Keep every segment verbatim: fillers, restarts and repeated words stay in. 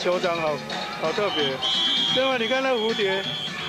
酋长好好特别。另外，你看那蝴蝶。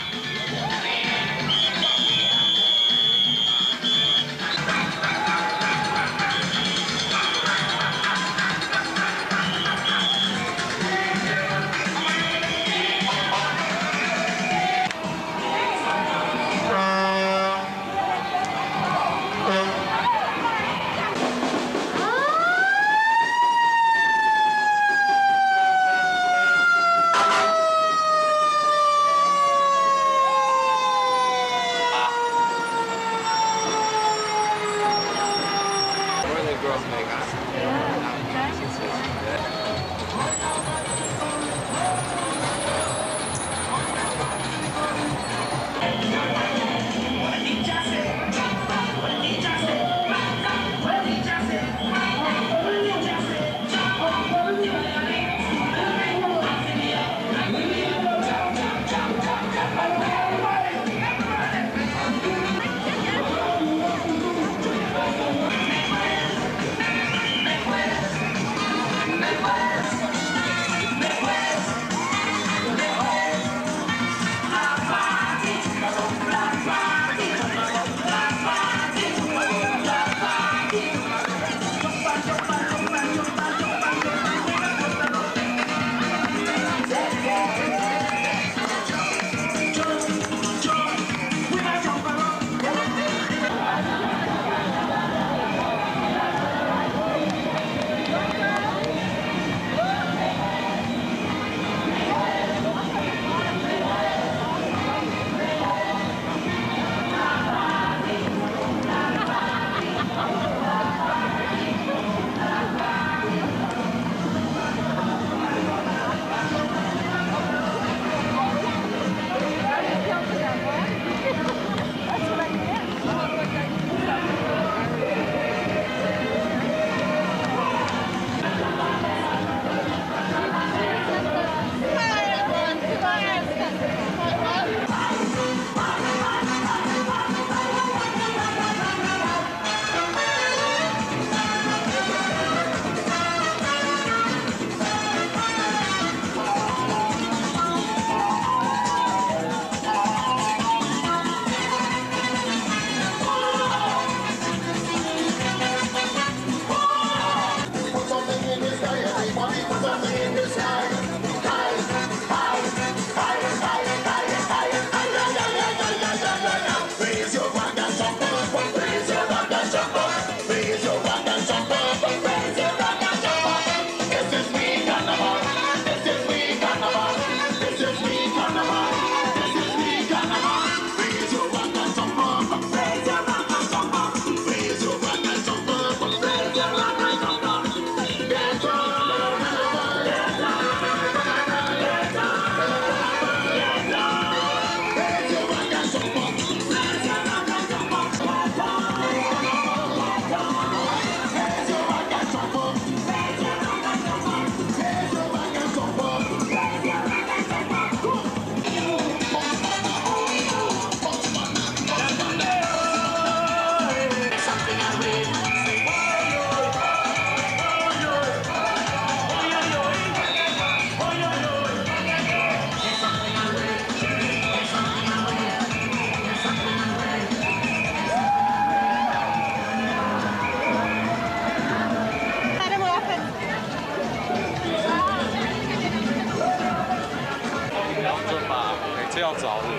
这样子好热。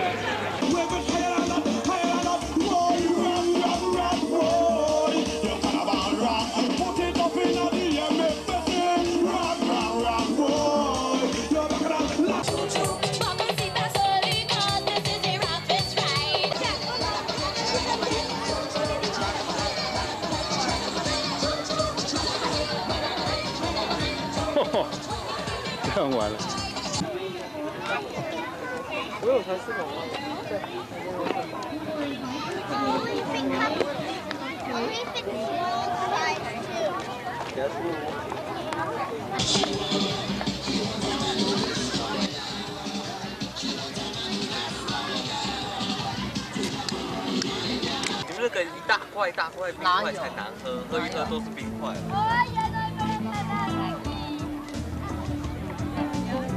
这样玩了。我有才四个。 你们那个一大块一大块冰块才难喝，喝一喝都是冰块。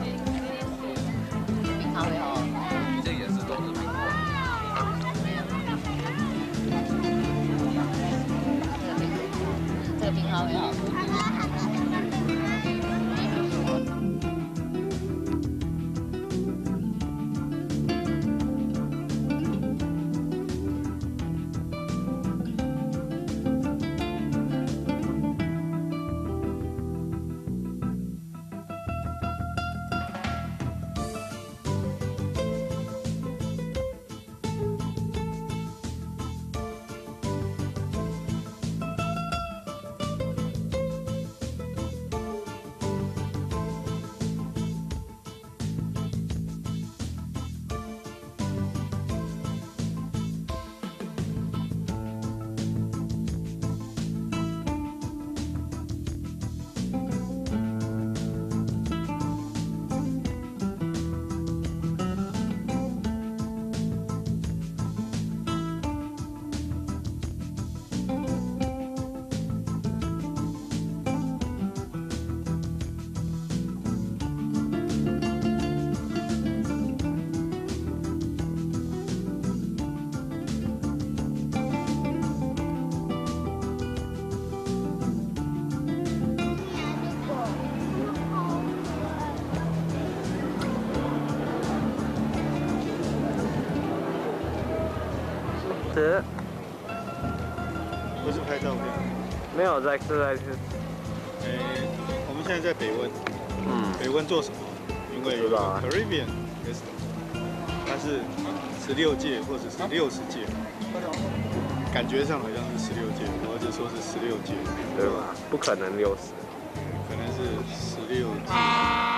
吃。 不是拍照片。 没有在吃在吃。 诶，我们现在在北温。 嗯。 北温做什么？因为有 Caribbean Festival， 它是十六届或者是六十届，感觉上好像是十六届，我儿子说是十六届， 对吧？不可能六十， 可能是十六届。